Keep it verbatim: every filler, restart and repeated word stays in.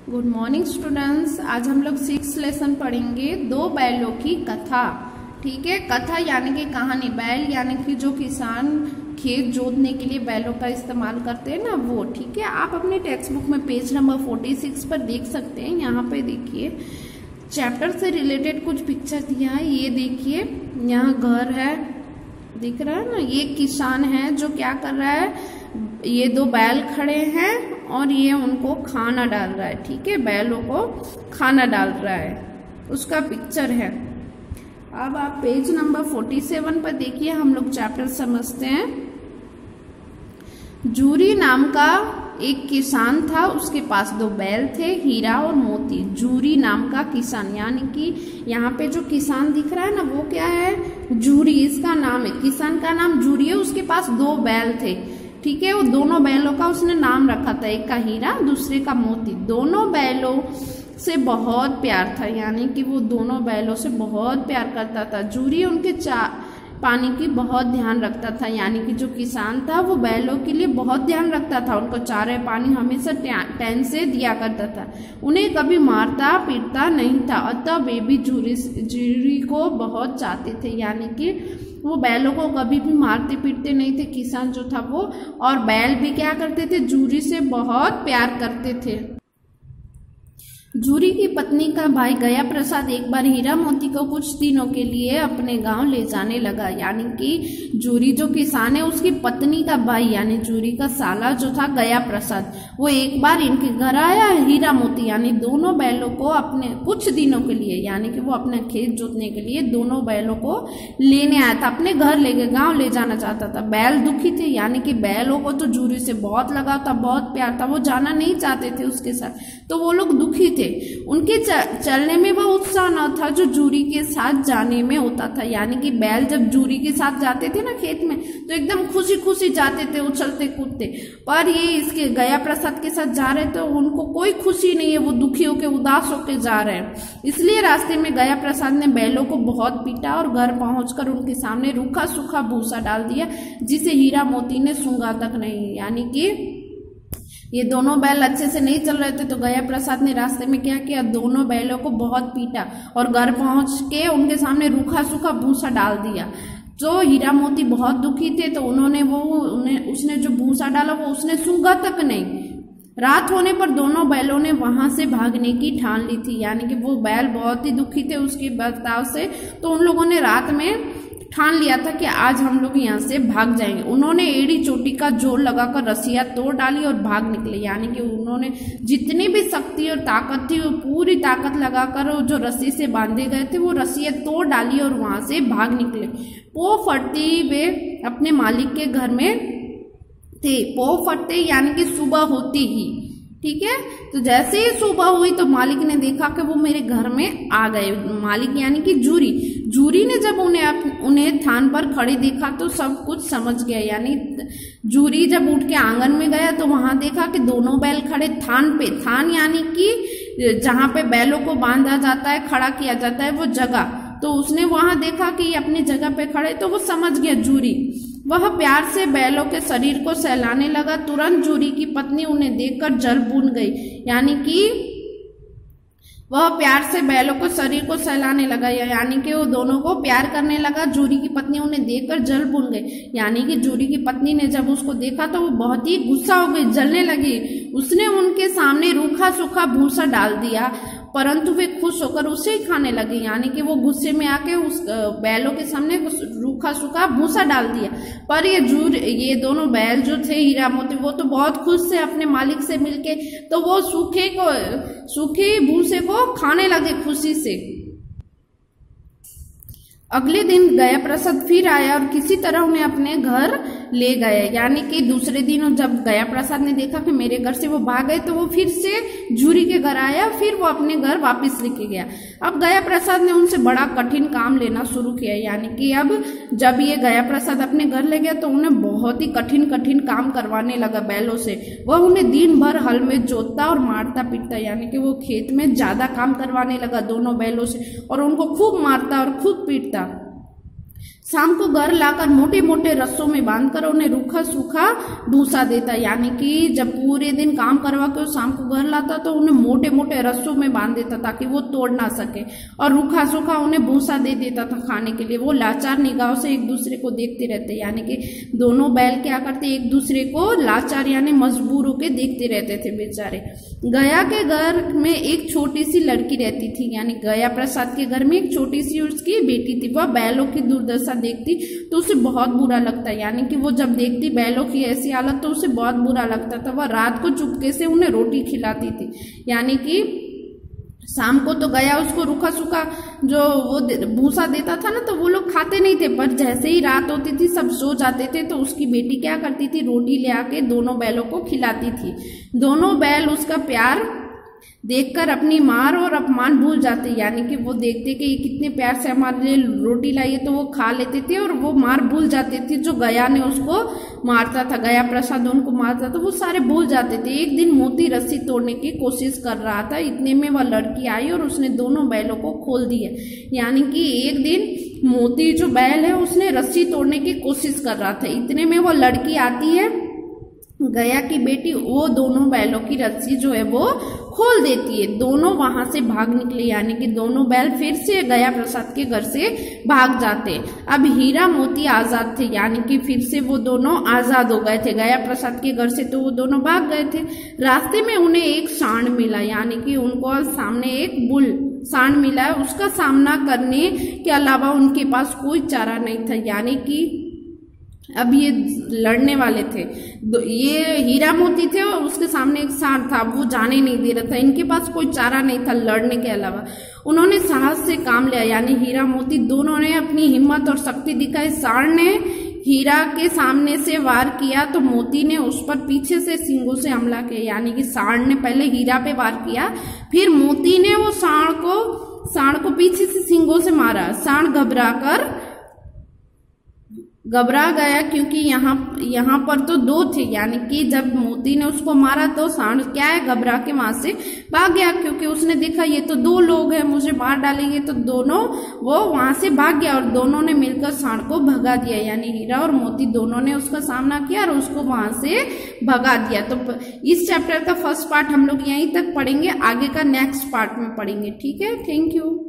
Good morning students. आज हम लोग सिक्स लेसन पढ़ेंगे, दो बैलों की कथा। ठीक है, कथा यानी कि कहानी। बैल यानी कि जो किसान खेत जोतने के लिए बैलों का इस्तेमाल करते हैं ना, वो। ठीक है, आप अपने टेक्स्ट बुक में पेज नंबर छियालीस पर देख सकते हैं। यहाँ पे देखिए चैप्टर से रिलेटेड कुछ पिक्चर दिया है। ये देखिए यहाँ घर है, दिख रहा है ना। ये किसान है जो क्या कर रहा है, ये दो बैल खड़े हैं और ये उनको खाना डाल रहा है। ठीक है, बैलों को खाना डाल रहा है, उसका पिक्चर है। अब आप पेज नंबर सैंतालीस पर देखिए, हम लोग चैप्टर समझते हैं। जूरी नाम का एक किसान था, उसके पास दो बैल थे, हीरा और मोती। जूरी नाम का किसान, यानी कि यहाँ पे जो किसान दिख रहा है ना, वो क्या है, जूरी इसका नाम है। किसान का नाम जूरी है, उसके पास दो बैल थे। ठीक है, वो दोनों बैलों का उसने नाम रखा था, एक का हीरा दूसरे का मोती। दोनों बैलों से बहुत प्यार था, यानी कि वो दोनों बैलों से बहुत प्यार करता था। जूरी उनके चा पानी की बहुत ध्यान रखता था, यानी कि जो किसान था वो बैलों के लिए बहुत ध्यान रखता था। उनको चारे पानी हमेशा टाइम से दिया करता था, उन्हें कभी मारता पीटता नहीं था। अतः वे भी जूरी जूरी को बहुत चाहते थे, यानी कि वो बैलों को कभी भी मारते पीटते नहीं थे, किसान जो था वो। और बैल भी क्या करते थे, जूरी से बहुत प्यार करते थे। जूरी की पत्नी का भाई गया प्रसाद एक बार हीरा मोती को कुछ दिनों के लिए अपने गांव ले जाने लगा। यानी कि जूरी जो किसान है, उसकी पत्नी का भाई यानी जूरी का साला जो था गया प्रसाद, वो एक बार इनके घर आया। हीरा मोती यानी दोनों बैलों को अपने कुछ दिनों के लिए, यानी कि वो अपने खेत जोतने के लिए दोनों बैलों को लेने आया था, अपने घर लेके गाँव ले जाना चाहता था। बैल दुखी थे, यानी कि बैलों को तो जूरी से बहुत लगाव था, बहुत प्यार था, वो जाना नहीं चाहते थे उसके साथ, तो वो लोग दुखी थे। उनके चलने में वह उत्साह न था जो जूरी के साथ जाने में होता था। यानी कि बैल जब जूरी के साथ जाते थे ना खेत में, तो एकदम खुशी खुशी जाते थे, उछलते कूदते। पर ये इसके गया प्रसाद के साथ जा रहे तो उनको कोई खुशी नहीं है, वो दुखी होके उदास होके जा रहे हैं। इसलिए रास्ते में गया प्रसाद ने बैलों को बहुत पीटा और घर पहुंचकर उनके सामने रूखा सूखा भूसा डाल दिया, जिसे हीरा मोती ने सूंघा तक नहीं। यानी कि ये दोनों बैल अच्छे से नहीं चल रहे थे, तो गया प्रसाद ने रास्ते में क्या किया, दोनों बैलों को बहुत पीटा और घर पहुंच के उनके सामने रूखा सूखा भूसा डाल दिया। जो हीरा मोती बहुत दुखी थे, तो उन्होंने वो उन्हें उसने जो भूसा डाला वो उसने सूंघा तक नहीं। रात होने पर दोनों बैलों ने वहां से भागने की ठान ली थी, यानी कि वो बैल बहुत ही दुखी थे उसके बर्ताव से, तो उन लोगों ने रात में ठान लिया था कि आज हम लोग यहाँ से भाग जाएंगे। उन्होंने एड़ी चोटी का जोर लगाकर रस्सियां तोड़ डाली और भाग निकले, यानी कि उन्होंने जितनी भी शक्ति और ताकत थी वो पूरी ताकत लगाकर जो रस्सी से बांधे गए थे वो रस्सियां तोड़ डाली और वहां से भाग निकले। पो फटते वे अपने मालिक के घर में थे। पो फटते यानी कि सुबह होती ही, ठीक है, तो जैसे ही सुबह हुई तो मालिक ने देखा कि वो मेरे घर में आ गए। मालिक यानी कि जूरी जूरी ने जब उन्हें उन्हें थान पर खड़े देखा तो सब कुछ समझ गया। यानी जूरी जब उठ के आंगन में गया तो वहां देखा कि दोनों बैल खड़े थान पे। थान यानी कि जहां पे बैलों को बांधा जाता है, खड़ा किया जाता है, वो जगह। तो उसने वहां देखा कि अपनी जगह पे खड़े, तो वो समझ गया जूरी। वह प्यार से बैलों के शरीर को सहलाने लगा। तुरंत जूरी की पत्नी उन्हें देखकर जल भून गई, यानी कि वह प्यार से बैलों को शरीर को सहलाने लगा, यानी कि वो दोनों को प्यार करने लगा। जूरी की पत्नी उन्हें देखकर जल भून गई, यानी कि जूरी की पत्नी ने जब उसको देखा तो वो बहुत ही गुस्सा हो गई, जलने लगी। उसने उनके सामने रूखा सूखा भूसा डाल दिया, परंतु वे खुश होकर उसे ही खाने लगे। यानी कि वो गुस्से में आके उस बैलों के सामने रूखा सूखा भूसा डाल दिया। पर ये जूर ये दोनों बैल जो थे हीरा मोती, वो तो बहुत खुश थे अपने मालिक से मिलके, तो वो सूखे को सूखे भूसे को खाने लगे खुशी से। अगले दिन गया प्रसाद फिर आया और किसी तरह उन्हें अपने घर ले गए। यानी कि दूसरे दिन जब गया प्रसाद ने देखा कि मेरे घर से वो भाग गए, तो वो फिर से जूरी के घर आया, फिर वो अपने घर वापस लेके गया। अब गया प्रसाद ने उनसे बड़ा कठिन काम लेना शुरू किया। यानी कि अब जब ये गया प्रसाद अपने घर ले गया तो उन्हें बहुत ही कठिन कठिन काम करवाने लगा बैलों से। वह उन्हें दिन भर हल में जोतता और मारता पीटता, यानी कि वो खेत में ज्यादा काम करवाने लगा दोनों बैलों से, और उनको खूब मारता और खूब पीटता। शाम को घर लाकर मोटे मोटे रस्सों में बांधकर उन्हें रूखा सूखा भूसा देता, यानी कि जब पूरे दिन काम करवा के शाम को घर लाता तो उन्हें मोटे मोटे रस्सों में बांध देता ताकि वो तोड़ ना सके, और रूखा सूखा उन्हें भूसा दे देता था खाने के लिए। वो लाचार निगाहों से एक दूसरे को देखते रहते, यानी कि दोनों बैल क्या करते, एक दूसरे को लाचार यानी मजबूर होकर देखते रहते थे बेचारे। गया के घर में एक छोटी सी लड़की रहती थी, यानी गया प्रसाद के घर में एक छोटी सी उसकी बेटी थी। वह बैलों की दुर्दशा देखती तो उसे बहुत बुरा लगता, यानी कि वो जब देखती बैलों की ऐसी हालत तो उसे बहुत बुरा लगता था। वह रात को चुपके से उन्हें रोटी खिलाती थी, यानी कि शाम को तो गया उसको रूखा सूखा जो वो भूसा देता था ना, तो वो लोग खाते नहीं थे, पर जैसे ही रात होती थी सब सो जाते थे तो उसकी बेटी क्या करती थी, रोटी ले आके दोनों बैलों को खिलाती थी। दोनों बैल उसका प्यार देखकर अपनी मार और अपमान भूल जाते, यानी कि वो देखते कि ये कितने प्यार से हमारे लिए रोटी लाई है, तो वो खा लेते थे और वो मार भूल जाते थे जो गया ने उसको मारता था, गया प्रसाद उनको मारता था, वो सारे भूल जाते थे। एक दिन मोती रस्सी तोड़ने की कोशिश कर रहा था, इतने में वह लड़की आई और उसने दोनों बैलों को खोल दिया, यानी कि एक दिन मोती जो बैल है उसने रस्सी तोड़ने की कोशिश कर रहा था, इतने में वो लड़की आती है गया की बेटी, वो दोनों बैलों की रस्सी जो है वो खोल देती है। दोनों वहां से भाग निकले, यानी कि दोनों बैल फिर से गया प्रसाद के घर से भाग जाते। अब हीरा मोती आजाद थे, यानी कि फिर से वो दोनों आजाद हो गए थे गया प्रसाद के घर से, तो वो दोनों भाग गए थे। रास्ते में उन्हें एक सांड मिला, यानी कि उनको सामने एक बुल सांड मिला है, उसका सामना करने के अलावा उनके पास कोई चारा नहीं था, यानी कि अब ये लड़ने वाले थे। ये हीरा मोती थे और उसके सामने एक सांड था, वो जाने नहीं दे रहा था, इनके पास कोई चारा नहीं था लड़ने के अलावा। उन्होंने साहस से काम लिया, यानी हीरा मोती दोनों ने अपनी हिम्मत और शक्ति दिखाई। सांड ने हीरा के सामने से वार किया तो मोती ने उस पर पीछे से सींगों से हमला किया, यानी कि सांड ने पहले हीरा पे वार किया, फिर मोती ने वो सांड को सांड को पीछे से सींगों से मारा। सांड घबरा कर घबरा गया क्योंकि यहाँ यहाँ पर तो दो थे, यानी कि जब मोती ने उसको मारा तो सांड क्या है, घबरा के वहां से भाग गया, क्योंकि उसने देखा ये तो दो लोग हैं, मुझे मार डालेंगे, तो दोनों वो वहां से भाग गया और दोनों ने मिलकर सांड को भगा दिया, यानी हीरा और मोती दोनों ने उसका सामना किया और उसको वहां से भगा दिया। तो इस चैप्टर का फर्स्ट पार्ट हम लोग यहीं तक पढ़ेंगे, आगे का नेक्स्ट पार्ट में पढ़ेंगे। ठीक है, थैंक यू।